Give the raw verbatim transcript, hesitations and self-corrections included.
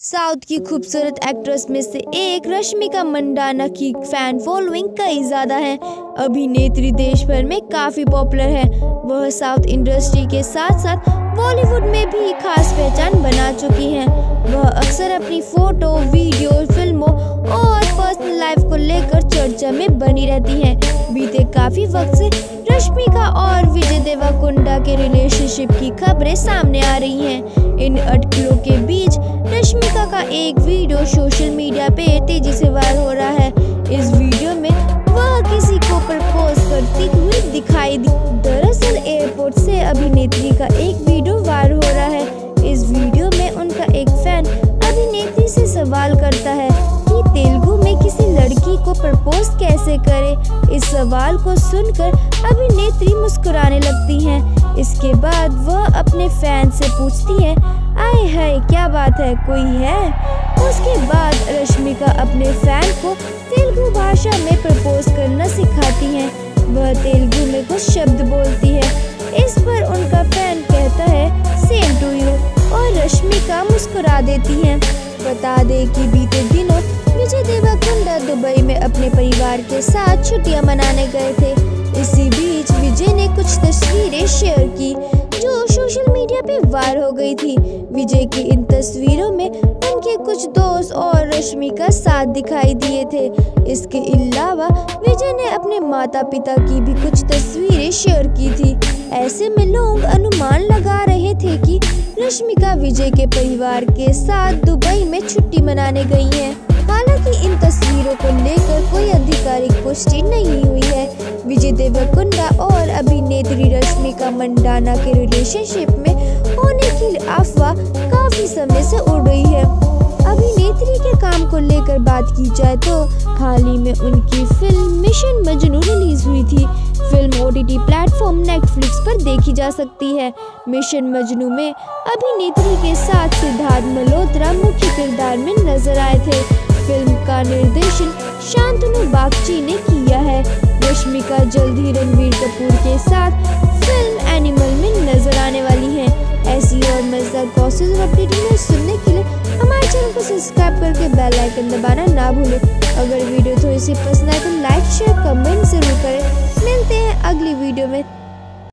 South की खूबसूरत actress में से एक रश्मिका मंडाना की फैन फॉलोइंग कई ज़्यादा है। अभिनेत्री देश भर में काफ़ी पॉपुलर है। वह साउथ इंडस्ट्री के साथ साथ बॉलीवुड में भी खास पहचान बना चुकी हैं। वह अक्सर अपनी फोटो, वीडियो, फिल्मों और पर्सनल लाइफ को लेकर चर्चा में बनी रहती हैं। बीते काफ़ी वक्त से रश्मिका और विजय देवरकोंडा के रिलेशनशिप की खबरें सामने आ रही हैं। इन अटकलों के बीच रश्मिका का एक वीडियो सोशल मीडिया पे तेजी से वायरल हो रहा है। इस वीडियो में वह किसी को प्रपोज करती हुई दिखाई दी। दरअसल एयरपोर्ट से अभिनेत्री का एक वीडियो वायरल हो रहा है। इस वीडियो में उनका एक फैन अभिनेत्री से सवाल करता है कि तेलुगु में किसी लड़की को प्रपोज कैसे करे। इस सवाल को सुनकर अभिनेत्री मुस्कुराने लगती हैं। इसके बाद वह अपने फैन से पूछती है, आए हाय क्या बात है, कोई है? उसके बाद रश्मिका अपने फैन को तेलुगु भाषा में प्रपोज करना सिखाती हैं। वह तेलुगु में कुछ शब्द बोलती है। इस पर उनका फैन कहता है सेम टू यू और रश्मिका मुस्कुरा देती हैं। बता दें कि बीते दिनों विजय देवरकोंडा दुबई में अपने परिवार के साथ छुट्टियां मनाने गए थे। इसी बीच विजय ने कुछ तस्वीरें शेयर की जो सोशल मीडिया पे वायरल हो गई थी। विजय की इन तस्वीरों में उनके कुछ दोस्त और रश्मिका साथ दिखाई दिए थे। इसके अलावा विजय ने अपने माता पिता की भी कुछ तस्वीरें शेयर की थी। ऐसे में लोग अनुमान लगा रहे थे कि रश्मिका विजय के परिवार के साथ दुबई में छुट्टी मनाने गई हैं। हालांकि इन तस्वीरों को लेकर कोई आधिकारिक पुष्टि नहीं हुई है। विजय देवरकोंडा और अभिनेत्री रश्मिका मंडाना के रिलेशनशिप में होने की अफवाह काफी समय से उड़ रही है। अभिनेत्री के काम को लेकर बात की जाए तो हाल ही में उनकी फिल्म मिशन मजनू रिलीज हुई थी। फिल्म ओटीटी प्लेटफॉर्म नेटफ्लिक्स पर देखी जा सकती है। मिशन मजनू में अभिनेत्री के साथ सिद्धार्थ मल्होत्रा मुख्य किरदार में नजर आए थे। फिल्म का निर्देशन शांतनु बागची ने किया है। रश्मिका जल्द ही रणबीर कपूर के साथ फिल्म एनिमल में नजर आने वाली है। ऐसी और मजेदार गॉसिप और अपडेट न्यूज़ सुनने के लिए हमारे चैनल को सब्सक्राइब करके बेल आइकन दबाना ना भूलें। अगर वीडियो थोड़ी सी पसंद आए तो लाइक, शेयर, कमेंट जरूर करें। मिलते हैं अगली वीडियो में।